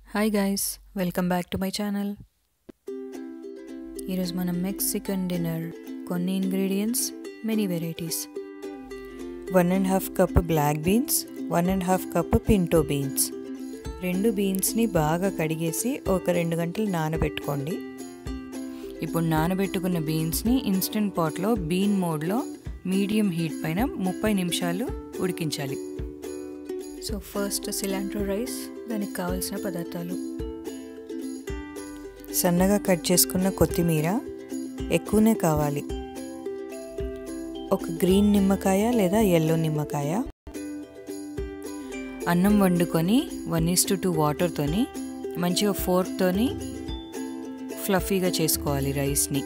Hi guys, welcome back to my channel. ఈరోజు మనం Mexican dinner, కొన్ని ingredients, many varieties. 1.5 cup black beans, 1.5 cup pinto beans. 2 బీన్స్ని బాగా కడిగేసి ఒక 2 గంటలు నానబెట్టుకోండి. ఇప్పుడు నానబెట్టుకున్న బీన్స్ని ఇన్స్టెంట్ పాట్లో బీన్ మోడ్లో మీడియం హీట్ పైన 30 నిమిషాలు ఉడికించాలి. సో ఫస్ట్ సిలాంట్రో రైస్, దానికి కావాల్సిన పదార్థాలు: సన్నగా కట్ చేసుకున్న కొత్తిమీర, ఎక్కువనే కావాలి. ఒక గ్రీన్ నిమ్మకాయ లేదా ఎల్లో నిమ్మకాయ. అన్నం వండుకొని 1:2 వాటర్తోని మంచిగా ఫోర్క్తోని ఫ్లఫీగా చేసుకోవాలి రైస్ని.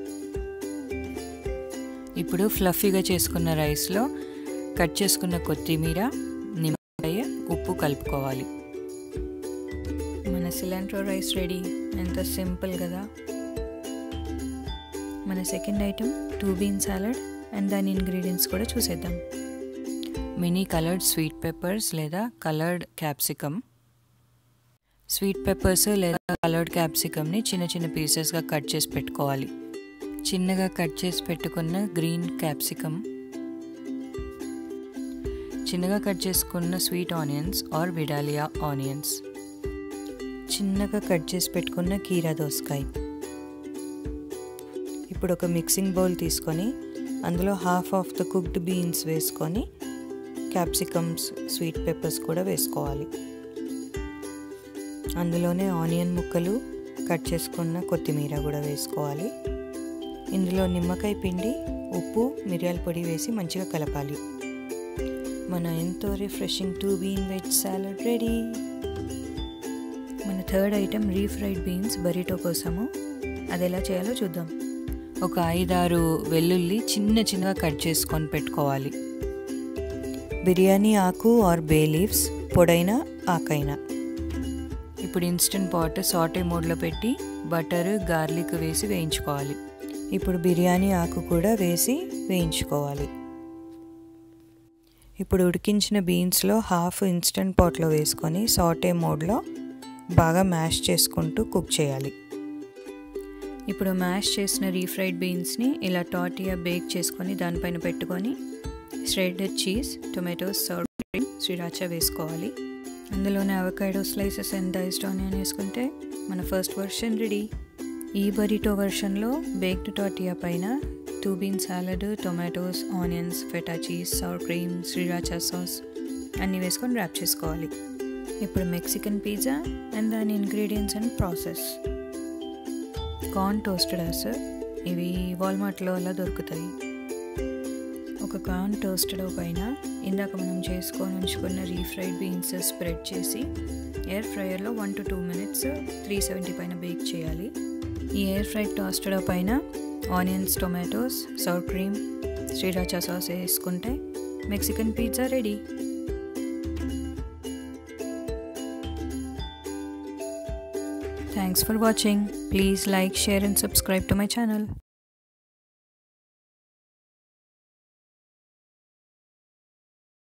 ఇప్పుడు ఫ్లఫీగా చేసుకున్న రైస్లో కట్ చేసుకున్న కొత్తిమీర, నిమ్మకాయ, ఉప్పు కలుపుకోవాలి. మన సిలాంట్రో రైస్ రెడీ. ఎంత సింపుల్ కదా. మన second item 2 bean salad, and దాని ఇంగ్రీడియంట్స్ కూడా చూసేద్దాం. మినీ కలర్డ్ స్వీట్ పెప్పర్స్ లేదా కలర్డ్ క్యాప్సికమ్. స్వీట్ పెప్పర్స్ లేదా కలర్డ్ క్యాప్సికమ్ని చిన్న చిన్న పీసెస్గా కట్ చేసి పెట్టుకోవాలి. చిన్నగా కట్ చేసి పెట్టుకున్న గ్రీన్ క్యాప్సికమ్, చిన్నగా కట్ చేసుకున్న sweet onions or Vidalia onions, చిన్నగా కట్ చేసి పెట్టుకున్న కీరా దోసకాయ. ఇప్పుడు ఒక మిక్సింగ్ బౌల్ తీసుకొని అందులో half of the cooked beans వేసుకొని క్యాప్సికమ్స్, స్వీట్ పెప్పర్స్ కూడా వేసుకోవాలి. అందులోనే ఆనియన్ ముక్కలు, కట్ చేసుకున్న కొత్తిమీర కూడా వేసుకోవాలి. ఇందులో నిమ్మకాయ పిండి, ఉప్పు, మిరియాల పొడి వేసి మంచిగా కలపాలి. మన ఎంతో refreshing 2 bean veg salad ready. మన third item refried beans burrito కోసము. అది ఎలా చేయాలో చూద్దాం. ఒక 5-6 వెల్లుల్లి చిన్న చిన్నగా కట్ చేసుకొని పెట్టుకోవాలి. బిర్యానీ ఆకు ఆర్ బే లీవ్స్, పొడైన ఆకైనా. ఇప్పుడు ఇన్స్టెంట్ పాట్ సాటే మోడ్లో పెట్టి బటర్, గార్లిక్ వేసి వేయించుకోవాలి. ఇప్పుడు బిర్యానీ ఆకు కూడా వేసి వేయించుకోవాలి. ఇప్పుడు ఉడికించిన బీన్స్లో హాఫ్ ఇన్స్టెంట్ పాట్లో వేసుకొని సాటే మోడ్లో బాగా మ్యాష్ చేసుకుంటూ కుక్ చేయాలి. ఇప్పుడు మ్యాష్ చేసిన రీఫ్రైడ్ బీన్స్ని ఇలా టార్టియా బేక్ చేసుకొని దానిపైన పెట్టుకొని shredded cheese, tomatoes, sour cream, sriracha వేసుకోవాలి. అందులోనే avocado slices and diced onion వేసుకుంటే మన ఫస్ట్ వర్షన్ రెడీ. ఈ బరిటో వర్షన్లో బేక్డ్ టార్టియా పైన 2 bean salad, tomatoes, onions, feta cheese, sour cream, sriracha sauce అన్నీ వేసుకొని ర్యాప్ చేసుకోవాలి. ఇప్పుడు మెక్సికన్ పిజ్జా అండ్ దాని ingredients and process. Corn toasted. ఇవి వాల్మార్ట్లో అలా దొరుకుతాయి. ఒక కార్న్ టోస్టెడ్ పైన ఇందాక మనం చేసుకొని ఉంచుకున్న రీఫ్రైడ్ బీన్స్ స్ప్రెడ్ చేసి ఎయిర్ ఫ్రైయర్లో 1 to 2 minutes 370 పైన బేక్ చేయాలి. ఈ ఎయిర్ ఫ్రైడ్ టోస్టెడ్ పైన onions, tomatoes, sour cream, sriracha sauce వేసుకుంటే Mexican pizza ready. Thanks for watching. Please like, share and subscribe to my channel.